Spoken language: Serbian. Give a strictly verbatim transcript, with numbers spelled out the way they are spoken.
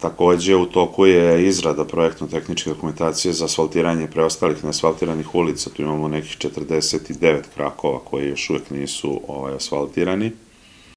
Takođe, u toku je izrada projektno-tehničke dokumentacije za asfaltiranje preostalih neasfaltiranih ulica. Tu imamo nekih četrdeset devet krakova koji još uvek nisu asfaltirani.